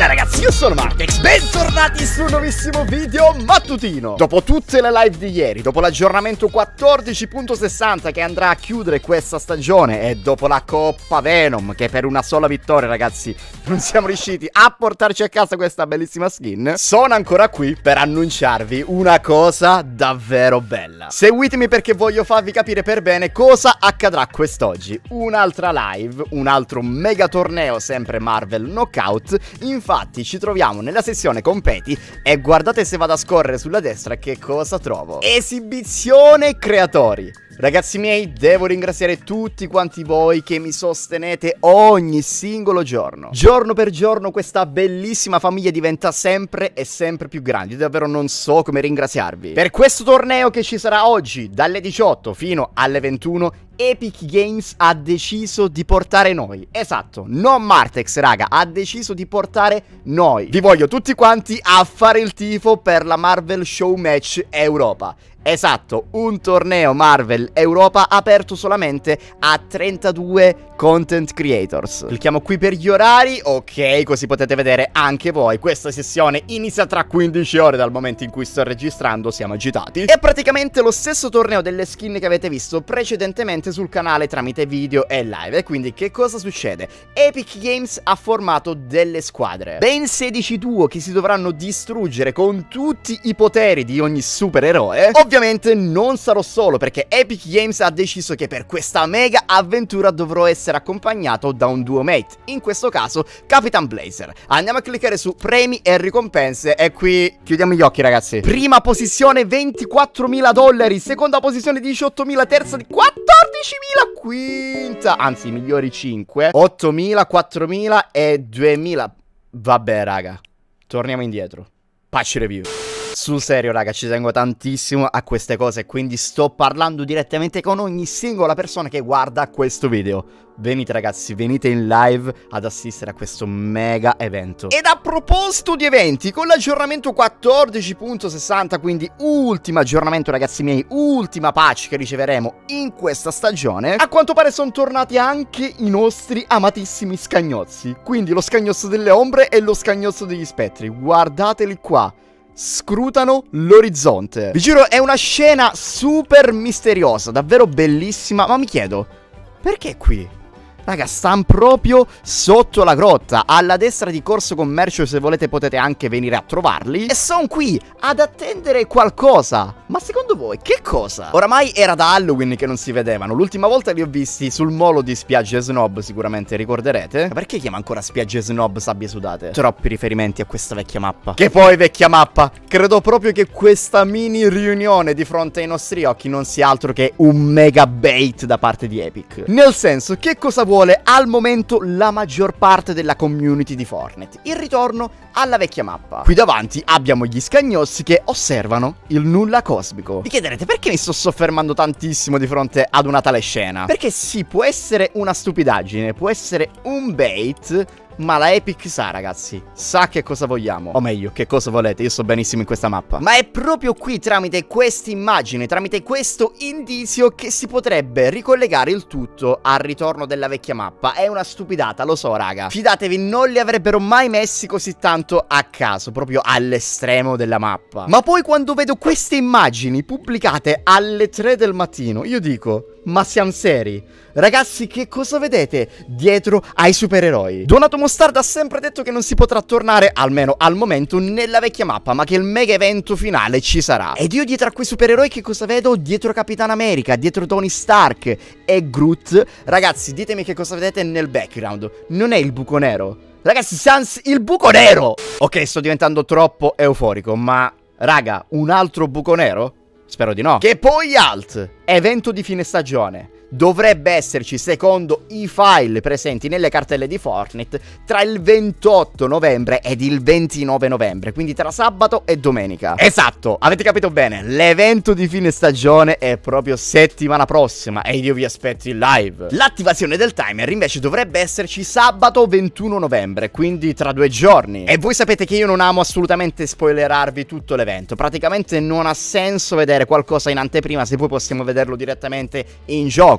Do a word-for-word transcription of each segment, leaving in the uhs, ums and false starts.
Bella ragazzi, io sono Martex, bentornati su un nuovissimo video mattutino. Dopo tutte le live di ieri, dopo l'aggiornamento quattordici punto sessanta che andrà a chiudere questa stagione e dopo la Coppa Venom che per una sola vittoria ragazzi non siamo riusciti a portarci a casa questa bellissima skin, sono ancora qui per annunciarvi una cosa davvero bella. Seguitemi perché voglio farvi capire per bene cosa accadrà quest'oggi. Un'altra live, un altro mega torneo sempre Marvel Knockout. Infatti ci troviamo nella sessione competi e guardate se vado a scorrere sulla destra che cosa trovo. Esibizione creatori. Ragazzi miei, devo ringraziare tutti quanti voi che mi sostenete ogni singolo giorno. Giorno per giorno questa bellissima famiglia diventa sempre e sempre più grande. Io davvero non so come ringraziarvi. Per questo torneo che ci sarà oggi dalle diciotto fino alle ventuno, Epic Games ha deciso di portare noi. Esatto, non Martex raga, ha deciso di portare noi. Vi voglio tutti quanti a fare il tifo per la Marvel Showmatch Europa. Esatto, un torneo Marvel Europa aperto solamente a trentadue content creators. Clicchiamo qui per gli orari, ok, così potete vedere anche voi. Questa sessione inizia tra quindici ore dal momento in cui sto registrando, siamo agitati. È praticamente lo stesso torneo delle skin che avete visto precedentemente sul canale tramite video e live. E quindi che cosa succede? Epic Games ha formato delle squadre, ben sedici duo che si dovranno distruggere con tutti i poteri di ogni supereroe. Ovviamente non sarò solo perché Epic Games ha deciso che per questa mega avventura dovrò essere accompagnato da un duo mate, in questo caso Capitan Blazer. Andiamo a cliccare su premi e ricompense e qui chiudiamo gli occhi ragazzi. Prima posizione ventiquattromila dollari, seconda posizione diciottomila, terza di quattordicimila, quinta, anzi migliori cinque, ottomila, quattromila e duemila. Vabbè raga, torniamo indietro. Patch review. Sul serio raga, ci tengo tantissimo a queste cose, quindi sto parlando direttamente con ogni singola persona che guarda questo video. Venite ragazzi, venite in live ad assistere a questo mega evento. Ed a proposito di eventi, con l'aggiornamento quattordici punto sessanta, quindi ultimo aggiornamento ragazzi miei, ultima patch che riceveremo in questa stagione, a quanto pare sono tornati anche i nostri amatissimi scagnozzi. Quindi lo scagnozzo delle ombre e lo scagnozzo degli spettri, guardateli qua. Scrutano l'orizzonte. Vi giuro è una scena super misteriosa, davvero bellissima. Ma mi chiedo, perché qui? Raga, stanno proprio sotto la grotta. Alla destra di Corso Commercio, se volete potete anche venire a trovarli. E sono qui ad attendere qualcosa. Ma secondo voi che cosa? Oramai era da Halloween che non si vedevano. L'ultima volta li ho visti sul molo di Spiagge Snob, sicuramente ricorderete. Ma perché chiama ancora Spiagge Snob sabbie sudate? Troppi riferimenti a questa vecchia mappa. Che poi vecchia mappa, credo proprio che questa mini riunione di fronte ai nostri occhi non sia altro che un mega bait da parte di Epic. Nel senso, che cosa vuole al momento la maggior parte della community di Fortnite? Il ritorno alla vecchia mappa. Qui davanti abbiamo gli scagnossi che osservano il nulla cosmico. Vi chiederete perché mi sto soffermando tantissimo di fronte ad una tale scena? Perché sì, può essere una stupidaggine, può essere un bait, ma la Epic sa ragazzi, sa che cosa vogliamo. O meglio, che cosa volete, io so benissimo in questa mappa. Ma è proprio qui, tramite questa immagine, tramite questo indizio, che si potrebbe ricollegare il tutto al ritorno della vecchia mappa. È una stupidata, lo so raga. Fidatevi, non li avrebbero mai messi così tanto a caso, proprio all'estremo della mappa. Ma poi quando vedo queste immagini pubblicate alle tre del mattino, io dico, ma siamo seri? Ragazzi, che cosa vedete dietro ai supereroi? Donato Mostard ha sempre detto che non si potrà tornare, almeno al momento, nella vecchia mappa, ma che il mega evento finale ci sarà. Ed io dietro a quei supereroi che cosa vedo? Dietro Capitan America, dietro Tony Stark e Groot. Ragazzi, ditemi che cosa vedete nel background. Non è il buco nero? Ragazzi, sans il buco nero! Ok, sto diventando troppo euforico, ma raga, un altro buco nero? Spero di no. Che poi alt, evento di fine stagione. Dovrebbe esserci, secondo i file presenti nelle cartelle di Fortnite, tra il ventotto novembre ed il ventinove novembre, quindi tra sabato e domenica. Esatto, avete capito bene, l'evento di fine stagione è proprio settimana prossima e io vi aspetto in live. L'attivazione del timer invece dovrebbe esserci sabato ventuno novembre, quindi tra due giorni. E voi sapete che io non amo assolutamente spoilerarvi tutto l'evento, praticamente non ha senso vedere qualcosa in anteprima se poi possiamo vederlo direttamente in gioco.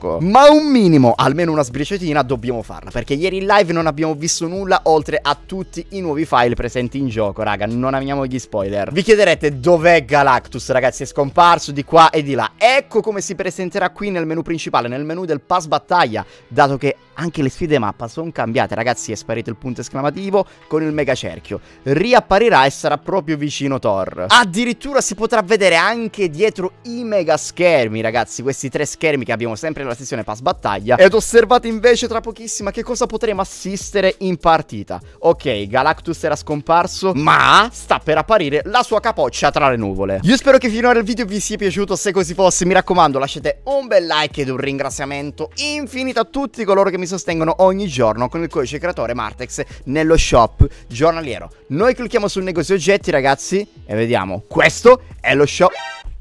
gioco. Ma un minimo, almeno una sbriciatina, dobbiamo farla, perché ieri in live non abbiamo visto nulla oltre a tutti i nuovi file presenti in gioco, raga. Non amiamo gli spoiler. Vi chiederete dov'è Galactus, ragazzi. È scomparso di qua e di là. Ecco come si presenterà qui nel menu principale, nel menu del pass battaglia, dato che anche le sfide mappa sono cambiate, ragazzi. È sparito il punto esclamativo con il mega cerchio. Riapparirà e sarà proprio vicino Thor. Addirittura si potrà vedere anche dietro i mega schermi, ragazzi. Questi tre schermi che abbiamo sempre nella sessione pass battaglia. Ed osservate invece tra pochissimo che cosa potremo assistere in partita. Ok, Galactus era scomparso, ma sta per apparire la sua capoccia tra le nuvole. Io spero che finora il video vi sia piaciuto. Se così fosse, mi raccomando, lasciate un bel like ed un ringraziamento infinito a tutti coloro che mi sostengono ogni giorno con il codice creatore Martex nello shop giornaliero. Noi clicchiamo sul negozio oggetti, ragazzi, e vediamo. Questo è lo shop.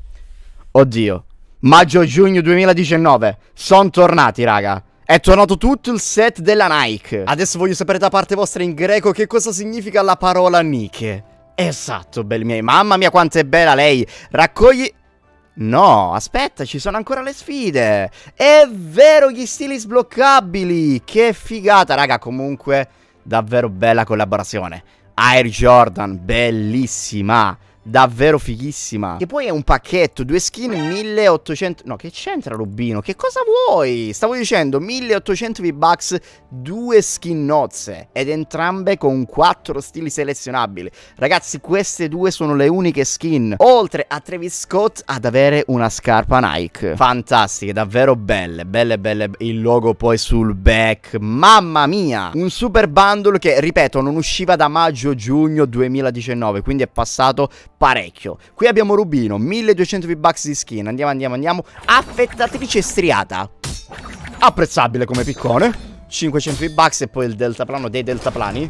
Oddio, maggio-giugno duemiladiciannove. Sono tornati, raga. È tornato tutto il set della Nike. Adesso voglio sapere da parte vostra in greco che cosa significa la parola Nike. Esatto, belli miei. Mamma mia quanto è bella lei. Raccogli... No, aspetta, ci sono ancora le sfide. È vero, gli stili sbloccabili. Che figata, raga. Comunque, davvero bella collaborazione. Air Jordan, bellissima. Davvero fighissima. Che poi è un pacchetto, due skin, milleottocento... No, che c'entra Rubino? Che cosa vuoi? Stavo dicendo milleottocento V-Bucks, due skin nozze. Ed entrambe con quattro stili selezionabili. Ragazzi, queste due sono le uniche skin, oltre a Travis Scott, ad avere una scarpa Nike. Fantastiche, davvero belle. Belle, belle. Il logo poi sul back. Mamma mia! Un super bundle che, ripeto, non usciva da maggio-giugno duemiladiciannove. Quindi è passato parecchio. Qui abbiamo Rubino, milleduecento V-Bucks di skin. Andiamo, andiamo, andiamo. Affettatrice striata. Apprezzabile come piccone. cinquecento V-Bucks e poi il deltaplano dei deltaplani.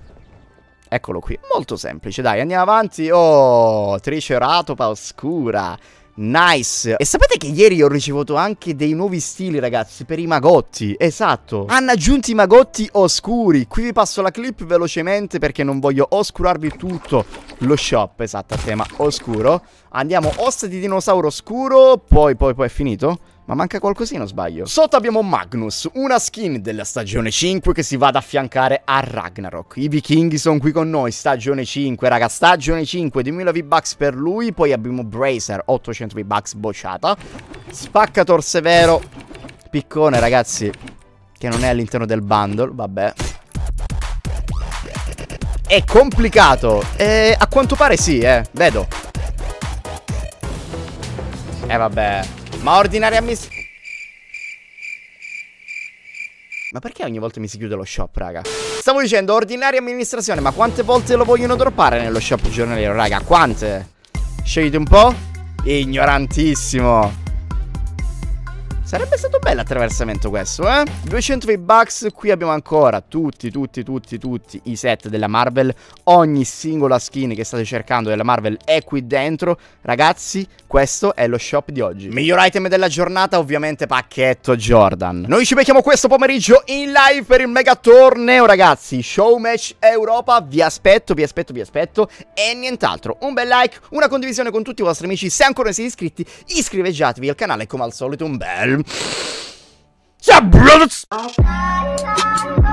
Eccolo qui. Molto semplice, dai, andiamo avanti. Oh, Triceratopa oscura. Nice. E sapete che ieri ho ricevuto anche dei nuovi stili, ragazzi, per i magotti. Esatto, hanno aggiunto i magotti oscuri. Qui vi passo la clip velocemente perché non voglio oscurarvi tutto lo shop. Esatto, a tema oscuro. Andiamo, ossa di dinosauro oscuro. Poi, poi, poi è finito? Ma manca qualcosina o sbaglio? Sotto abbiamo Magnus, una skin della stagione cinque che si va ad affiancare a Ragnarok. I vichinghi sono qui con noi, stagione cinque, raga, stagione cinque, duemila V-Bucks per lui. Poi abbiamo Bracer, ottocento V-Bucks bocciata. Spaccator severo, piccone, ragazzi, che non è all'interno del bundle, vabbè. È complicato, eh, a quanto pare sì, eh, vedo. Eh vabbè. Ma ordinaria miss... Ma perché ogni volta mi si chiude lo shop, raga? Stavo dicendo ordinaria amministrazione. Ma quante volte lo vogliono droppare nello shop giornaliero, raga? Quante? Scegliete un po'? Ignorantissimo. Sarebbe stato bello attraversamento questo, eh? duecento V-Bucks, qui abbiamo ancora tutti, tutti, tutti, tutti i set della Marvel. Ogni singola skin che state cercando della Marvel è qui dentro. Ragazzi, questo è lo shop di oggi. Miglior item della giornata, ovviamente pacchetto Jordan. Noi ci becchiamo questo pomeriggio in live per il mega torneo, ragazzi. Showmatch Europa, vi aspetto, vi aspetto, vi aspetto. E nient'altro, un bel like, una condivisione con tutti i vostri amici. Se ancora non siete iscritti, iscrivetevi al canale e come al solito un bel... Ciao, brothers!